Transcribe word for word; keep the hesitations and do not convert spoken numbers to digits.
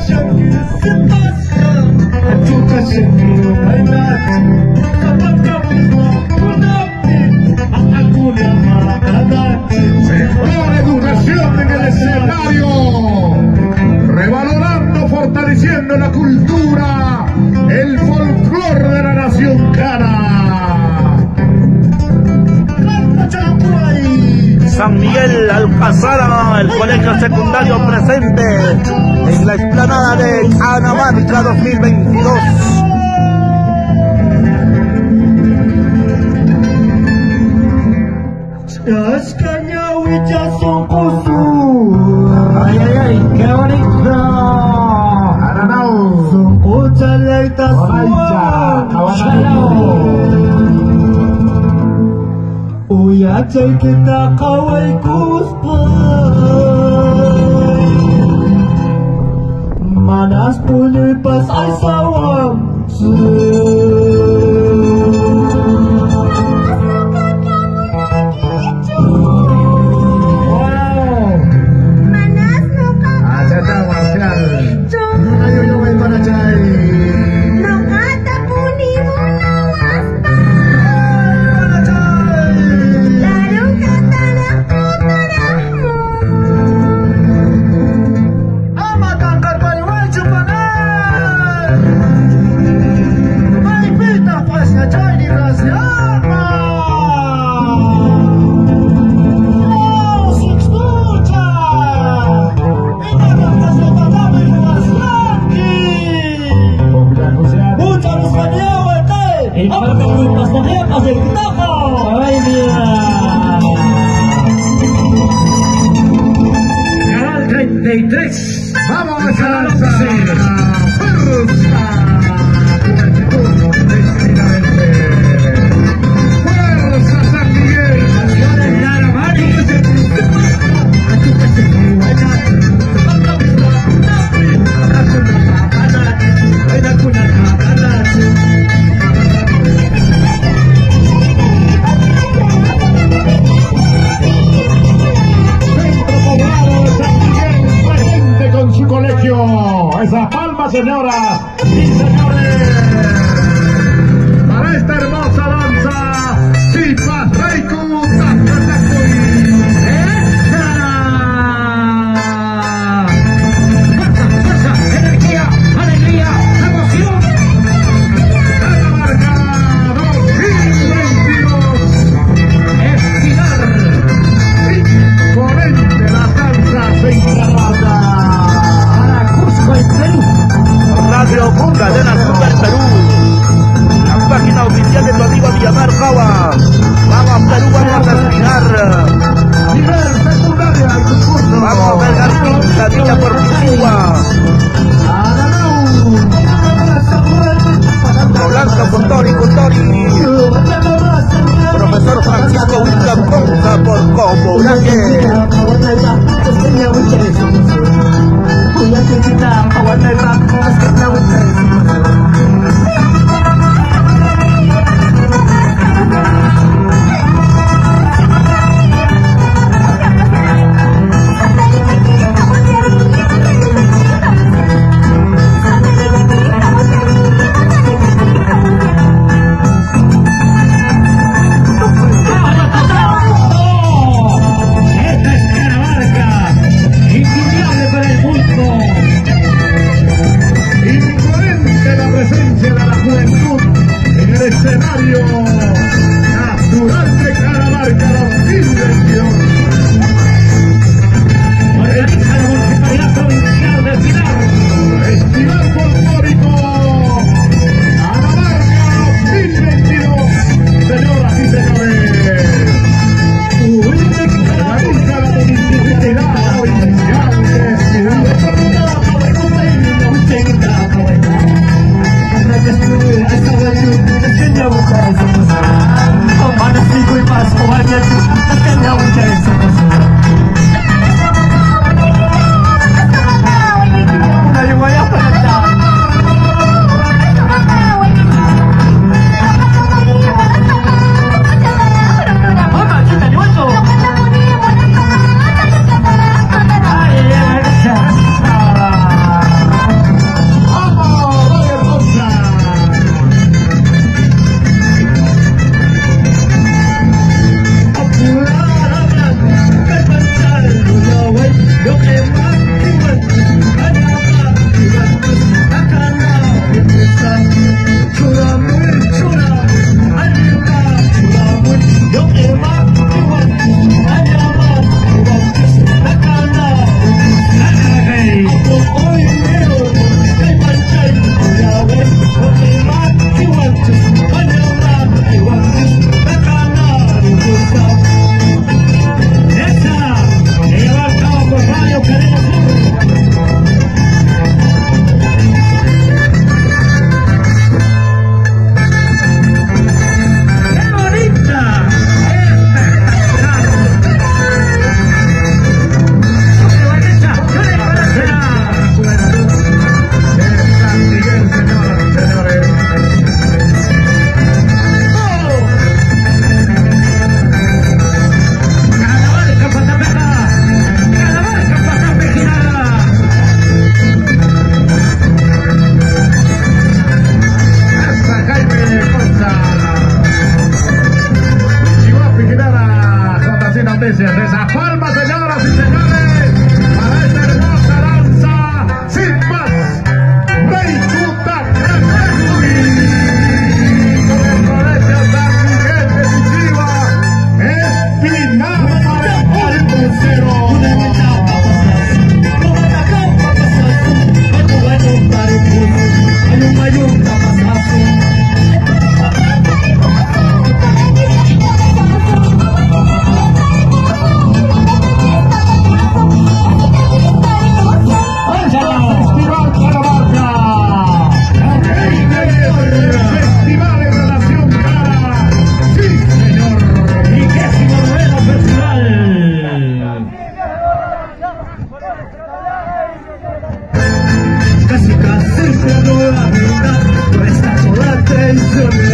Mejor educación en el escenario, revalorando, fortaleciendo la cultura, el folclore de la nación cana. San Miguel Alcázar, el colegio secundario presente en la explanada de Canamarca dos mil veintidós. Ay, ay, ay, qué bonito. Aranao. Escucha la estación. Uy, achay que takaway kuspa. Manas pulipas ay sawam. Vamos a lanzar fuerza, juventud, decididamente. Fuerza San Miguel. Esa palma, señoras y señores, para esta hermosa danza, Sipas Reiku Takatakuy. ¡Fuerza, fuerza, energía, alegría, emoción! Canamarca dos mil veintidós. Estirar, imponente la danza se encarga. Radio Cadena Con